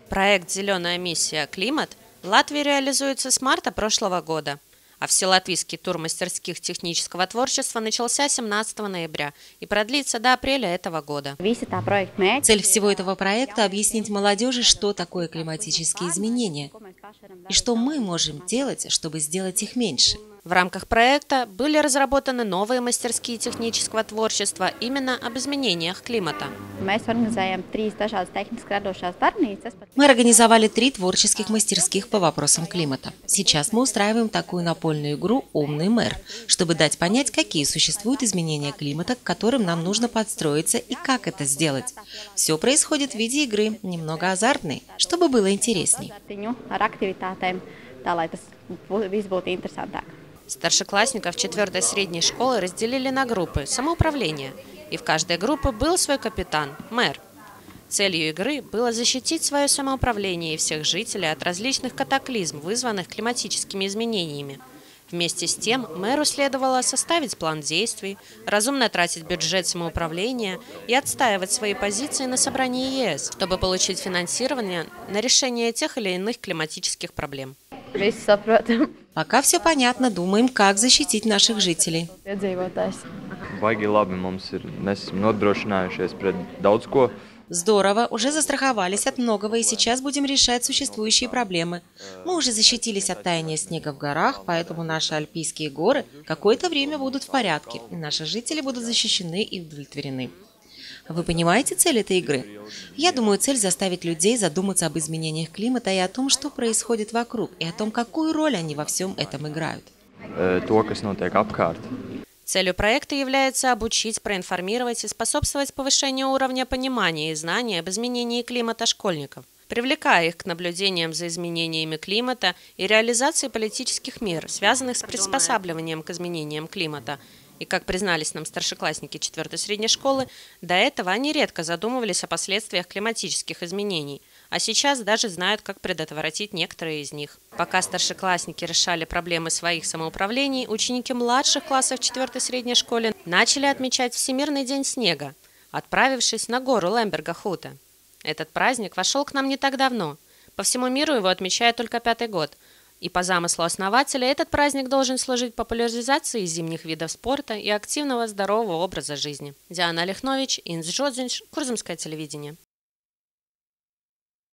Проект «Зеленая миссия. Климат» в Латвии реализуется с марта прошлого года, а Вселатвийский тур мастерских технического творчества начался 17 ноября и продлится до апреля этого года. Цель всего этого проекта – объяснить молодежи, что такое климатические изменения и что мы можем делать, чтобы сделать их меньше. В рамках проекта были разработаны новые мастерские технического творчества именно об изменениях климата. Мы организовали 3 творческих мастерских по вопросам климата. Сейчас мы устраиваем такую напольную игру «Умный мэр», чтобы дать понять, какие существуют изменения климата, к которым нам нужно подстроиться и как это сделать. Все происходит в виде игры, немного азартной, чтобы было интересней. Старшеклассников 4-й средней школы разделили на группы самоуправления, и в каждой группе был свой капитан – мэр. Целью игры было защитить свое самоуправление и всех жителей от различных катаклизм, вызванных климатическими изменениями. Вместе с тем мэру следовало составить план действий, разумно тратить бюджет самоуправления и отстаивать свои позиции на собрании ЕС, чтобы получить финансирование на решение тех или иных климатических проблем. Пока все понятно, думаем, как защитить наших жителей. Здорово, уже застраховались от многого и сейчас будем решать существующие проблемы. Мы уже защитились от таяния снега в горах, поэтому наши альпийские горы какое-то время будут в порядке, и наши жители будут защищены и удовлетворены. Вы понимаете цель этой игры? Я думаю, цель заставить людей задуматься об изменениях климата и о том, что происходит вокруг, и о том, какую роль они во всем этом играют. Целью проекта является обучить, проинформировать и способствовать повышению уровня понимания и знаний об изменении климата школьников, привлекая их к наблюдениям за изменениями климата и реализации политических мер, связанных с приспосабливанием к изменениям климата. И, как признались нам старшеклассники 4-й средней школы, до этого они редко задумывались о последствиях климатических изменений, а сейчас даже знают, как предотвратить некоторые из них. Пока старшеклассники решали проблемы своих самоуправлений, ученики младших классов 4-й средней школы начали отмечать Всемирный день снега, отправившись на гору Лемберга-Хуте. Этот праздник вошел к нам не так давно. По всему миру его отмечают только 5-й год. И по замыслу основателя этот праздник должен служить популяризации зимних видов спорта и активного здорового образа жизни. Диана Лихнович, Инс Жодзинш, Курзамское телевидение.